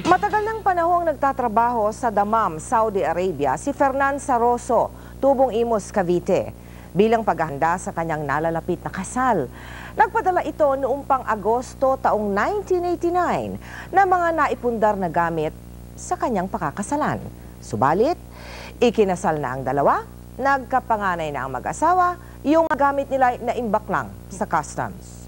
Matagal ng panahong nagtatrabaho sa Dammam, Saudi Arabia, si Fernan Saroso, Tubong Imus, Cavite, bilang paghahanda sa kanyang nalalapit na kasal. Nagpadala ito noong pang Agosto taong 1989 na mga naipundar na gamit sa kanyang pakakasalan. Subalit, ikinasal na ang dalawa, nagkapanganay na ang mag-asawa, yung gamit nila na imbak lang sa customs.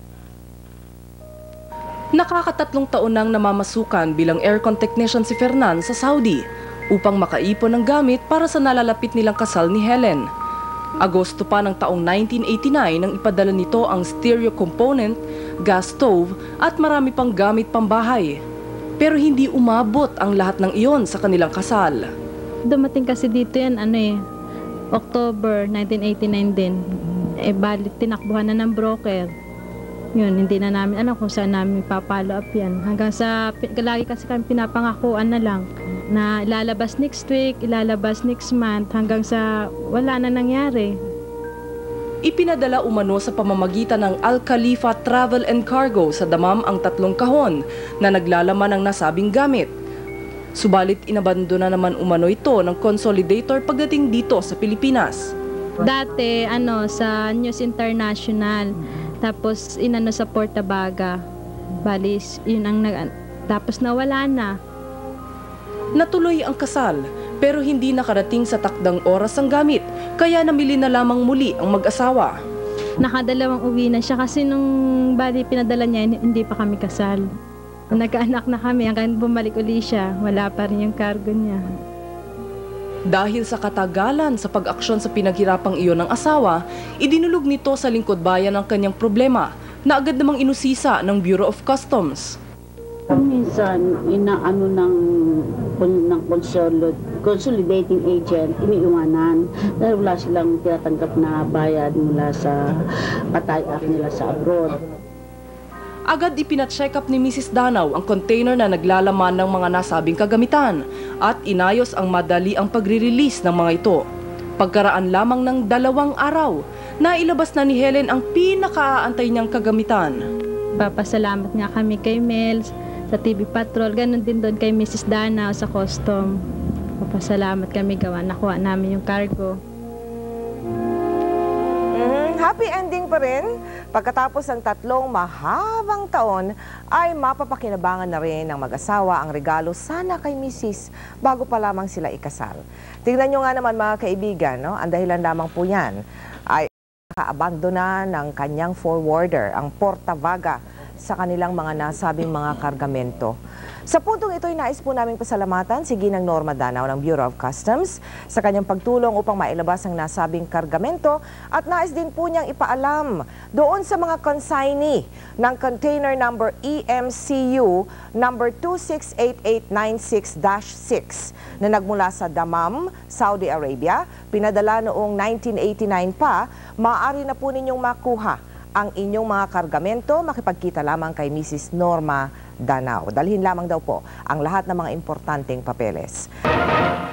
Nakakatatlong taon nang namamasukan bilang aircon technician si Fernan sa Saudi upang makaipon ng gamit para sa nalalapit nilang kasal ni Helen. Agosto pa ng taong 1989 nang ipadala nito ang stereo component, gas stove at marami pang gamit pambahay. Pero hindi umabot ang lahat ng iyon sa kanilang kasal. Dumating kasi dito yan, October 1989 din. Balit tinakbuhan na ng broker. Yun, hindi na namin alam kung saan namin ipapalo up yan. Hanggang sa, lagi kasi kami pinapangakuan na lang na ilalabas next week, ilalabas next month, hanggang sa wala na nangyari. Ipinadala umano sa pamamagitan ng Al Khalifa Travel and Cargo sa Dammam ang 3 kahon na naglalaman ng nasabing gamit. Subalit inabandona naman umano ito ng consolidator pagdating dito sa Pilipinas. Dati, sa News International, tapos sa Portabaga. Balis, yun ang tapos nawala na. Natuloy ang kasal, pero hindi nakarating sa takdang oras ang gamit, kaya namili na lamang muli ang mag-asawa. Nakadalawang uwi na siya kasi nung pinadala niya, hindi pa kami kasal. Nagkaanak na kami, hanggang bumalik uli siya, wala pa rin yung cargo niya. Dahil sa katagalan sa pag-aksyon sa pinaghirapang iyon ng asawa, idinulog nito sa lingkod bayan ang kanyang problema na agad namang inusisa ng Bureau of Customs. Minsan, inaano ng consolidating agent, iniiwanan dahil wala silang tinatanggap na bayad mula sa patay-ak nila sa abroad. Agad ipina-check up ni Mrs. Danaw ang container na naglalaman ng mga nasabing kagamitan at inayos ang madali ang pagre-release ng mga ito. Pagkaraan lamang ng 2 araw, nailabas na ni Helen ang pinakaaantay niyang kagamitan. Papasalamat nga kami kay Mels, sa TV Patrol, ganun din doon kay Mrs. Danaw sa custom. Papasalamat kami, nakuha namin yung cargo. Happy ending pa rin. Pagkatapos ng 3 mahabang taon, ay mapapakinabangan na rin ng mag-asawa ang regalo sana kay Mrs. bago pa lamang sila ikasal. Tingnan nyo nga naman mga kaibigan, ang dahilan lamang po yan ay nakaabandona ng kanyang forwarder, ang Portabaga, sa kanilang mga nasabing mga kargamento. Sa puntong ito ay nais po naming pasalamatan si Ginang Norma Danaw ng Bureau of Customs sa kanyang pagtulong upang mailabas ang nasabing kargamento at nais din po niyang ipaalam doon sa mga consignee ng container number EMCU number 268896-6 na nagmula sa Dammam, Saudi Arabia, pinadala noong 1989 pa. Maaari na po ninyong makuha ang inyong mga kargamento, makipagkita lamang kay Mrs. Norma Danaw. Dalhin lamang daw po ang lahat ng mga importanteng papeles.